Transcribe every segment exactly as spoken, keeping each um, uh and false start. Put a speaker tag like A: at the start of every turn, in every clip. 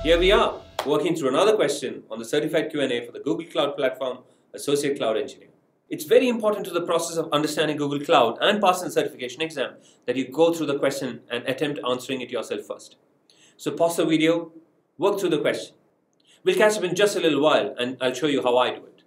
A: Here we are, working through another question on the Certified Q and A for the Google Cloud Platform Associate Cloud Engineer. It's very important to the process of understanding Google Cloud and passing the certification exam that you go through the question and attempt answering it yourself first. So pause the video, work through the question. We'll catch up in just a little while and I'll show you how I do it.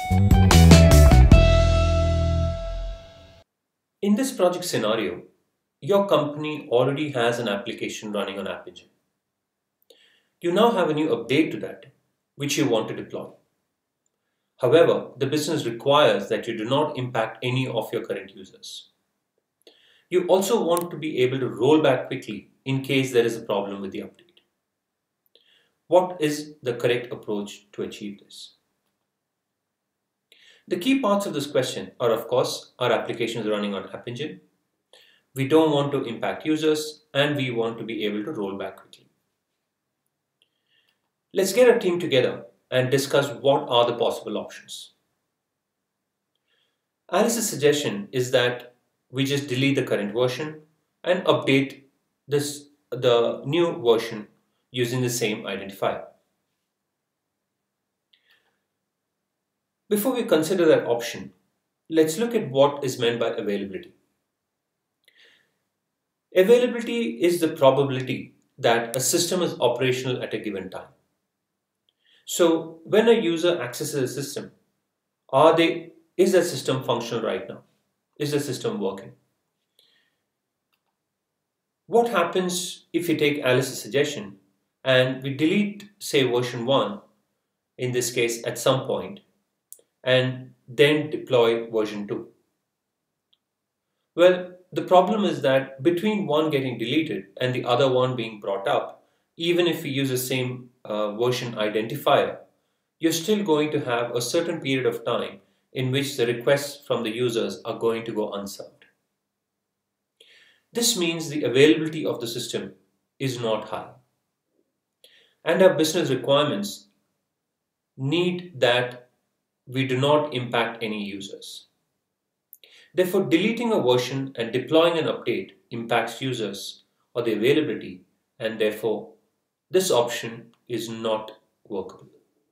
A: In this project scenario, your company already has an application running on App Engine. You now have a new update to that, which you want to deploy. However, the business requires that you do not impact any of your current users. You also want to be able to roll back quickly in case there is a problem with the update. What is the correct approach to achieve this? The key parts of this question are, of course, our applications running on App Engine. We don't want to impact users, and we want to be able to roll back quickly. Let's get a team together and discuss what are the possible options. Alice's suggestion is that we just delete the current version and update this, the new version using the same identifier. Before we consider that option, let's look at what is meant by availability. Availability is the probability that a system is operational at a given time. So when a user accesses a system, are they, is the system functional right now? Is the system working? What happens if we take Alice's suggestion and we delete, say, version one, in this case at some point, and then deploy version two? Well, the problem is that between one getting deleted and the other one being brought up, even if we use the same uh, version identifier, you're still going to have a certain period of time in which the requests from the users are going to go unserved. This means the availability of the system is not high. And our business requirements need that we do not impact any users. Therefore, deleting a version and deploying an update impacts users or the availability, and therefore this option is not workable.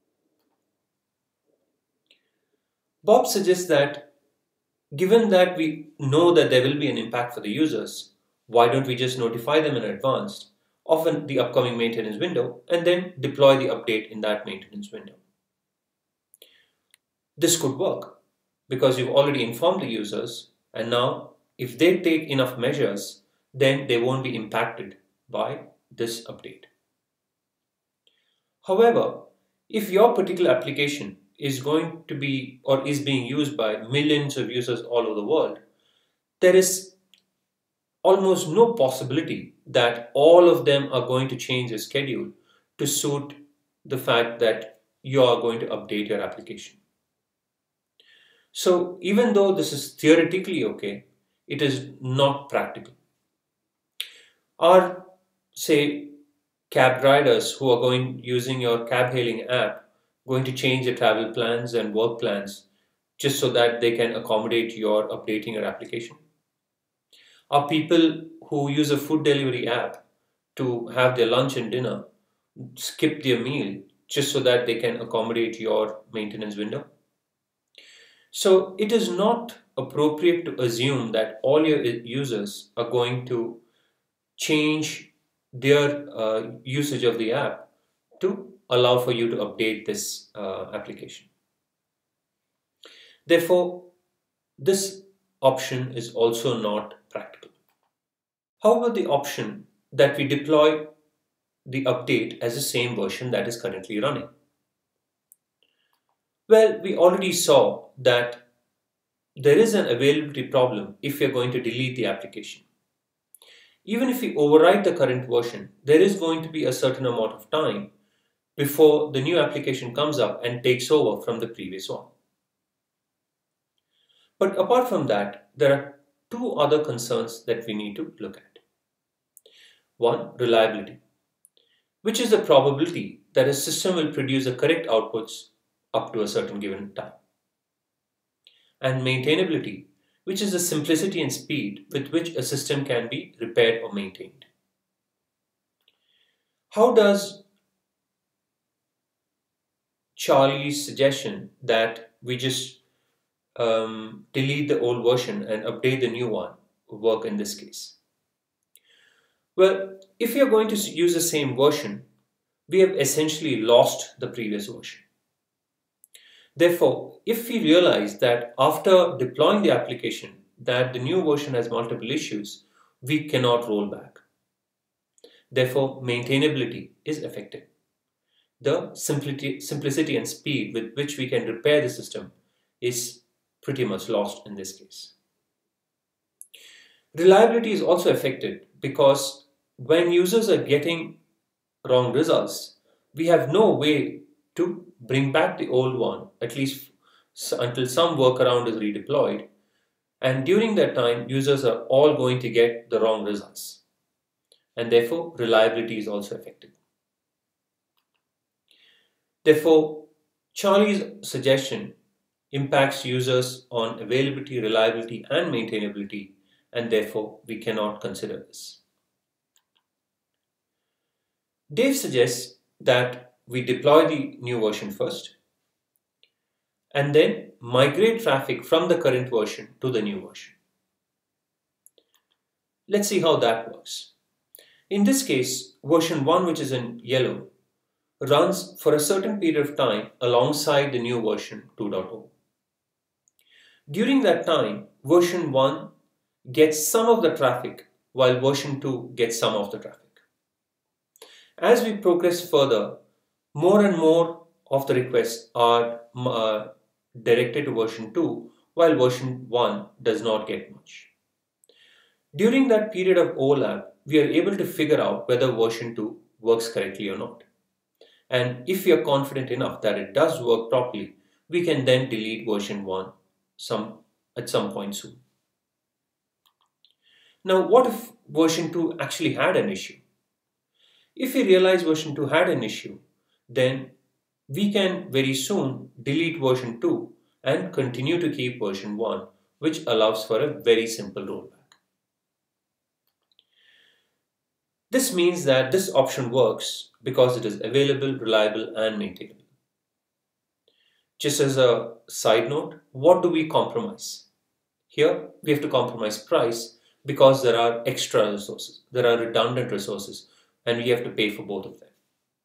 A: Bob suggests that given that we know that there will be an impact for the users, why don't we just notify them in advance of the upcoming maintenance window and then deploy the update in that maintenance window? This could work because you've already informed the users, and now if they take enough measures, then they won't be impacted by this update. However, if your particular application is going to be or is being used by millions of users all over the world, there is almost no possibility that all of them are going to change their schedule to suit the fact that you are going to update your application. So even though this is theoretically okay, it is not practical. Our, say, cab riders who are going using your cab hailing app going to change their travel plans and work plans just so that they can accommodate your updating your application? Are people who use a food delivery app to have their lunch and dinner skip their meal just so that they can accommodate your maintenance window? So it is not appropriate to assume that all your users are going to change their uh, usage of the app to allow for you to update this uh, application. Therefore, this option is also not practical. How about the option that we deploy the update as the same version that is currently running? Well, we already saw that there is an availability problem if we are going to delete the application. Even if we overwrite the current version, there is going to be a certain amount of time before the new application comes up and takes over from the previous one. But apart from that, there are two other concerns that we need to look at. One, reliability, which is the probability that a system will produce the correct outputs up to a certain given time. And maintainability, which is the simplicity and speed with which a system can be repaired or maintained. How does Charlie's suggestion that we just um, delete the old version and update the new one work in this case? Well, if we are going to use the same version, we have essentially lost the previous version. Therefore, if we realize that after deploying the application that the new version has multiple issues, we cannot roll back. Therefore, maintainability is affected. The simplicity, simplicity and speed with which we can repair the system is pretty much lost in this case. Reliability is also affected because when users are getting wrong results, we have no way to bring back the old one, at least until some workaround is redeployed. And during that time, users are all going to get the wrong results. And therefore, reliability is also affected. Therefore, Charlie's suggestion impacts users on availability, reliability, and maintainability, and therefore we cannot consider this. Dave suggests that we deploy the new version first and then migrate traffic from the current version to the new version. Let's see how that works. In this case, version one, which is in yellow, runs for a certain period of time alongside the new version two point oh. During that time, version one gets some of the traffic while version two gets some of the traffic. As we progress further, more and more of the requests are uh, directed to version two while version one does not get much. During that period of overlap, we are able to figure out whether version two works correctly or not. And if we are confident enough that it does work properly, we can then delete version one some, at some point soon. Now, what if version two actually had an issue? If we realize version two had an issue, then we can very soon delete version two and continue to keep version one, which allows for a very simple rollback. This means that this option works because it is available, reliable, and maintainable. Just as a side note, what do we compromise? Here, we have to compromise price because there are extra resources, there are redundant resources, and we have to pay for both of them.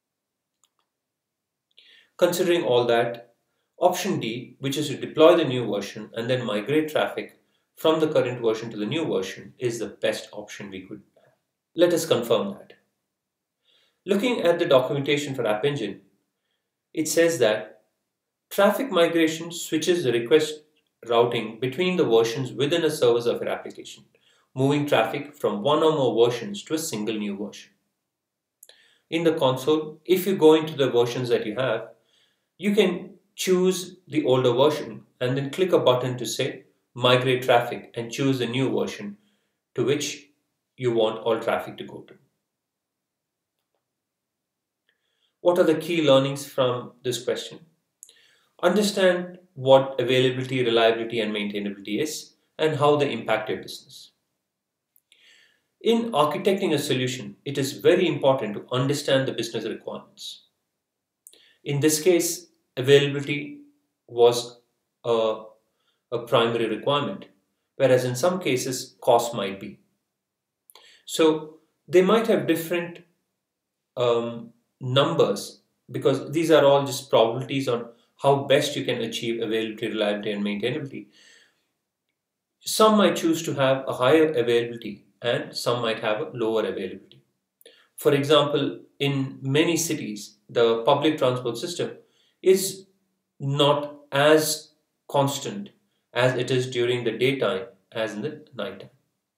A: Considering all that, option D, which is to deploy the new version and then migrate traffic from the current version to the new version, is the best option we could have. Let us confirm that. Looking at the documentation for App Engine, it says that traffic migration switches the request routing between the versions within a service of your application, moving traffic from one or more versions to a single new version. In the console, if you go into the versions that you have, you can choose the older version and then click a button to say migrate traffic and choose the new version to which you want all traffic to go to. What are the key learnings from this question? Understand what availability, reliability, and maintainability is and how they impact your business. In architecting a solution, it is very important to understand the business requirements. In this case, availability was a, a primary requirement, whereas in some cases, cost might be. So they might have different um, numbers because these are all just probabilities on how best you can achieve availability, reliability, and maintainability. Some might choose to have a higher availability and some might have a lower availability. For example, in many cities, the public transport system is not as constant as it is during the daytime as in the nighttime.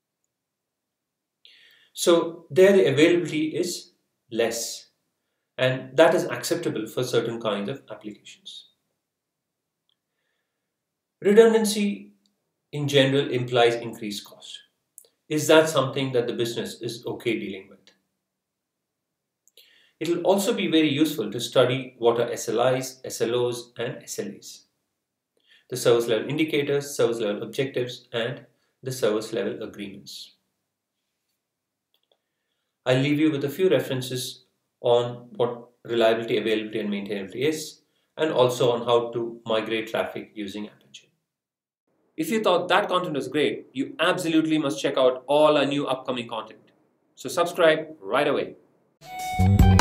A: So there the availability is less, and that is acceptable for certain kinds of applications. Redundancy in general implies increased cost. Is that something that the business is okay dealing with? It will also be very useful to study what are S L Is, S L Os, and S L As. The service level indicators, service level objectives, and the service level agreements. I'll leave you with a few references on what reliability, availability, and maintainability is, and also on how to migrate traffic using Aperture. If you thought that content was great, you absolutely must check out all our new upcoming content. So subscribe right away.